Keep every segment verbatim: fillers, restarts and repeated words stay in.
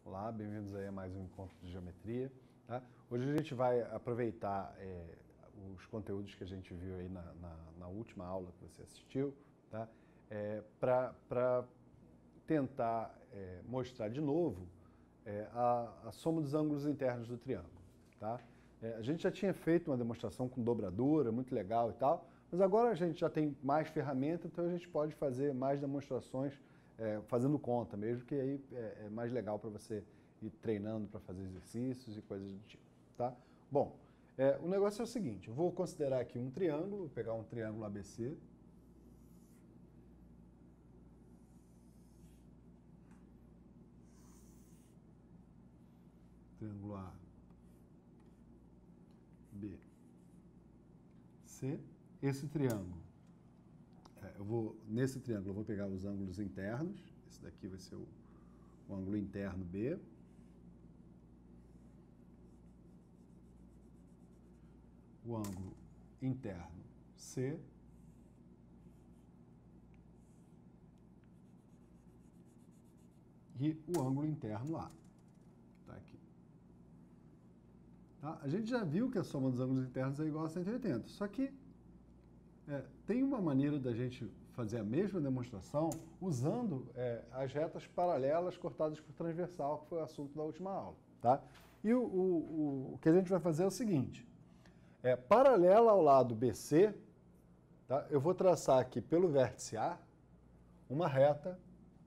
Olá, bem-vindos aí a mais um encontro de geometria. Tá? Hoje a gente vai aproveitar é, os conteúdos que a gente viu aí na, na, na última aula que você assistiu, tá? É, para tentar é, mostrar de novo é, a, a soma dos ângulos internos do triângulo. Tá? É, a gente já tinha feito uma demonstração com dobradura, muito legal e tal, mas agora a gente já tem mais ferramenta, então a gente pode fazer mais demonstrações é, fazendo conta mesmo, que aí é, é mais legal para você ir treinando para fazer exercícios e coisas do tipo. Tá? Bom, é, o negócio é o seguinte, eu vou considerar aqui um triângulo, vou pegar um triângulo A B C. Triângulo A, B, C. Esse triângulo, é, eu vou, nesse triângulo eu vou pegar os ângulos internos. Esse daqui vai ser o, o ângulo interno B. O ângulo interno C. E o ângulo interno A. Tá aqui. Tá? A gente já viu que a soma dos ângulos internos é igual a cento e oitenta, só que é, tem uma maneira da gente fazer a mesma demonstração usando é, as retas paralelas cortadas por transversal, que foi o assunto da última aula. Tá? E o, o, o que a gente vai fazer é o seguinte, é, paralela ao lado B C, tá? Eu vou traçar aqui pelo vértice A uma reta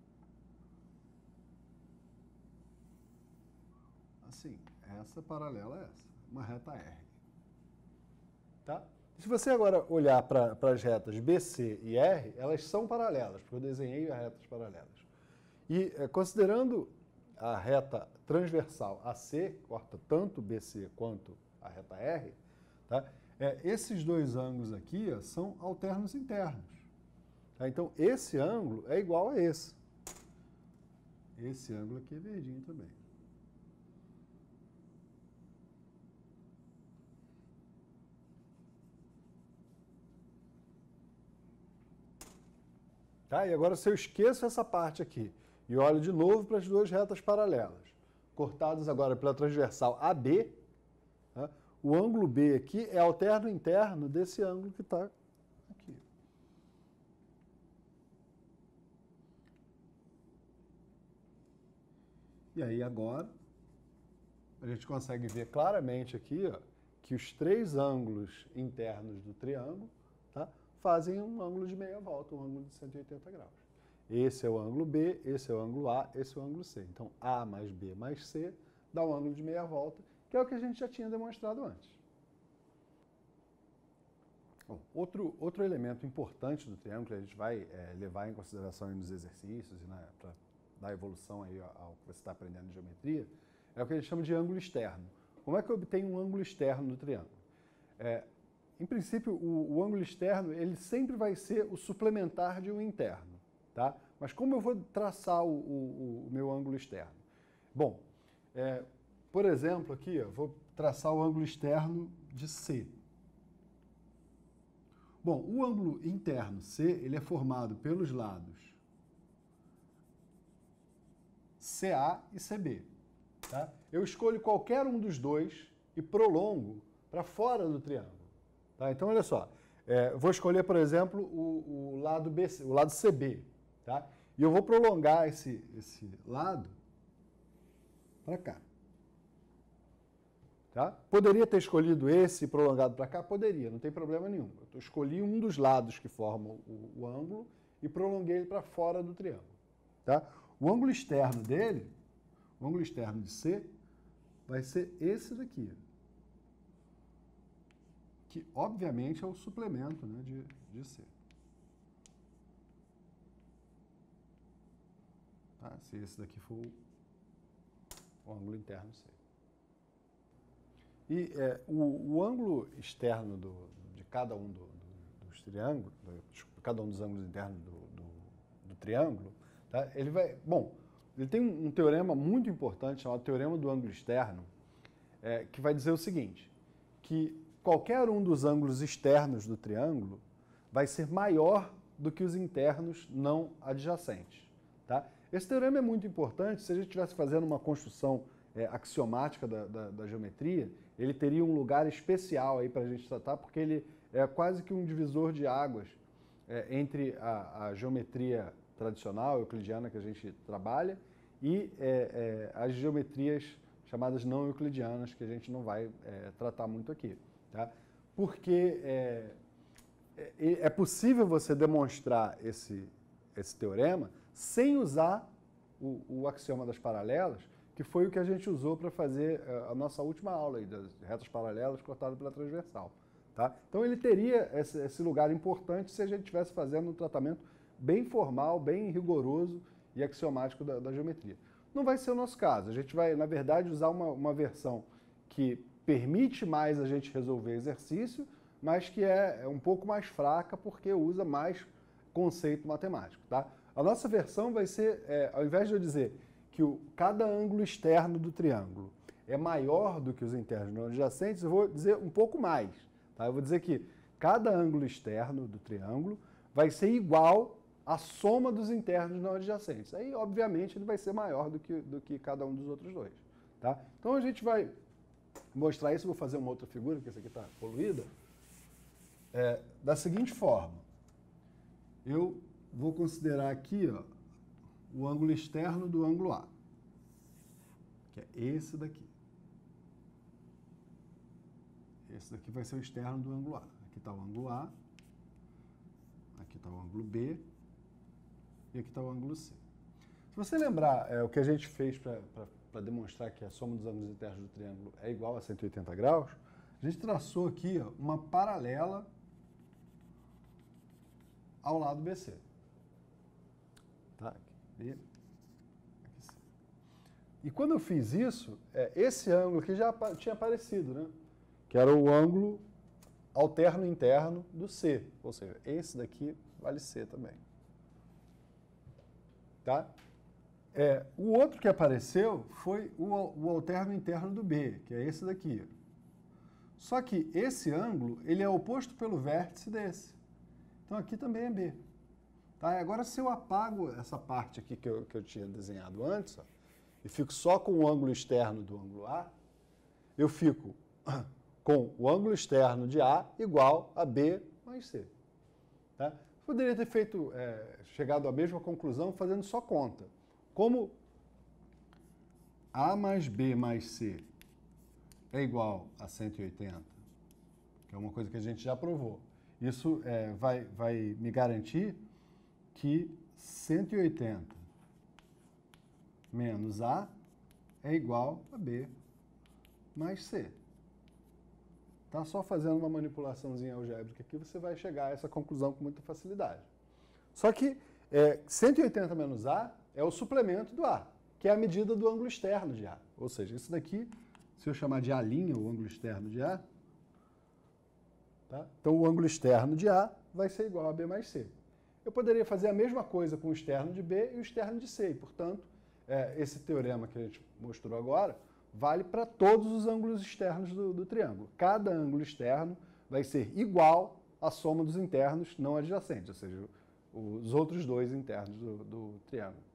assim, essa paralela a essa, uma reta R. Tá? Se você agora olhar para as retas B C e R, elas são paralelas, porque eu desenhei as retas paralelas. E é, considerando a reta transversal A C, corta tanto B C quanto a reta R, tá? É, esses dois ângulos aqui ó, são alternos internos. Tá? Então, esse ângulo é igual a esse. Esse ângulo aqui é verdinho também. Tá? E agora, se eu esqueço essa parte aqui e olho de novo para as duas retas paralelas, cortadas agora pela transversal A B, tá? O ângulo B aqui é alterno interno desse ângulo que está aqui. E aí agora, a gente consegue ver claramente aqui ó, que os três ângulos internos do triângulo, tá? Fazem um ângulo de meia volta, um ângulo de cento e oitenta graus. Esse é o ângulo B, esse é o ângulo A, esse é o ângulo C. Então, A mais B mais C dá um ângulo de meia volta, que é o que a gente já tinha demonstrado antes. Bom, outro, outro elemento importante do triângulo que a gente vai é, levar em consideração nos exercícios e para dar evolução aí ao que você está aprendendo de geometria, é o que a gente chama de ângulo externo. Como é que eu obtenho um ângulo externo do triângulo? É, Em princípio, o, o ângulo externo ele sempre vai ser o suplementar de um interno. Tá? Mas como eu vou traçar o, o, o meu ângulo externo? Bom, é, por exemplo, aqui eu vou traçar o ângulo externo de C. Bom, o ângulo interno C ele é formado pelos lados C A e C B. Tá? Eu escolho qualquer um dos dois e prolongo para fora do triângulo. Tá? Então, olha só, é, vou escolher, por exemplo, o, o, lado B C, o lado C B. Tá? E eu vou prolongar esse, esse lado para cá. Tá? Poderia ter escolhido esse prolongado para cá? Poderia, não tem problema nenhum. Eu escolhi um dos lados que formam o, o ângulo e prolonguei ele para fora do triângulo. Tá? O ângulo externo dele, o ângulo externo de C, vai ser esse daqui. Que, obviamente, é o suplemento né, de, de C. Tá? Se esse daqui for o, o ângulo interno C. E é, o, o ângulo externo do, de cada um do, do, dos triângulos, de cada um dos ângulos internos do, do, do triângulo, tá? Ele vai, bom, ele tem um, um teorema muito importante chamado teorema do ângulo externo, é, que vai dizer o seguinte, que qualquer um dos ângulos externos do triângulo vai ser maior do que os internos não adjacentes. Tá? Esse teorema é muito importante. Se a gente estivesse fazendo uma construção é, axiomática da, da, da geometria, ele teria um lugar especial aí para a gente tratar, porque ele é quase que um divisor de águas é, entre a, a geometria tradicional, euclidiana, que a gente trabalha, e é, é, as geometrias chamadas não euclidianas, que a gente não vai é, tratar muito aqui. Tá? Porque é, é, é possível você demonstrar esse, esse teorema sem usar o, o axioma das paralelas, que foi o que a gente usou para fazer a nossa última aula aí, das retas paralelas cortadas pela transversal. Tá? Então ele teria esse, esse lugar importante se a gente estivesse fazendo um tratamento bem formal, bem rigoroso e axiomático da, da geometria. Não vai ser o nosso caso. A gente vai, na verdade, usar uma, uma versão que permite mais a gente resolver exercício, mas que é, é um pouco mais fraca porque usa mais conceito matemático. Tá? A nossa versão vai ser, é, ao invés de eu dizer que o, cada ângulo externo do triângulo é maior do que os internos não adjacentes, eu vou dizer um pouco mais. Tá? Eu vou dizer que cada ângulo externo do triângulo vai ser igual à soma dos internos não adjacentes. Aí, obviamente, ele vai ser maior do que, do que cada um dos outros dois. Tá? Então, a gente vai mostrar isso. Vou fazer uma outra figura, porque essa aqui está poluída. É, da seguinte forma. Eu vou considerar aqui ó, o ângulo externo do ângulo A, que é esse daqui. Esse daqui vai ser o externo do ângulo A. Aqui está o ângulo A, aqui está o ângulo B e aqui está o ângulo C. Se você lembrar é, o que a gente fez para demonstrar que a soma dos ângulos internos do triângulo é igual a cento e oitenta graus, a gente traçou aqui ó, uma paralela ao lado B C. Tá? Aqui, B, aqui C. E quando eu fiz isso, é, esse ângulo aqui já tinha aparecido, né? Que era o ângulo alterno interno do C. Ou seja, esse daqui vale C também. Tá? É, o outro que apareceu foi o, o alterno interno do B, que é esse daqui. Só que esse ângulo ele é oposto pelo vértice desse. Então aqui também é B. Tá? Agora, se eu apago essa parte aqui que eu, que eu tinha desenhado antes, ó, e fico só com o ângulo externo do ângulo A, eu fico com o ângulo externo de A igual a B mais C. Tá? Poderia ter feito, é, chegado à mesma conclusão fazendo só conta. Como A mais B mais C é igual a cento e oitenta, que é uma coisa que a gente já provou, isso é, vai, vai me garantir que cento e oitenta menos A é igual a B mais C. Tá? Só fazendo uma manipulaçãozinha algébrica aqui, você vai chegar a essa conclusão com muita facilidade. Só que é, cento e oitenta menos A é o suplemento do A, que é a medida do ângulo externo de A. Ou seja, isso daqui, se eu chamar de A', o ângulo externo de A, tá? Então o ângulo externo de A vai ser igual a B mais C. Eu poderia fazer a mesma coisa com o externo de B e o externo de C, e, portanto, é, esse teorema que a gente mostrou agora vale para todos os ângulos externos do, do triângulo. Cada ângulo externo vai ser igual à soma dos internos não adjacentes, ou seja, os outros dois internos do, do triângulo.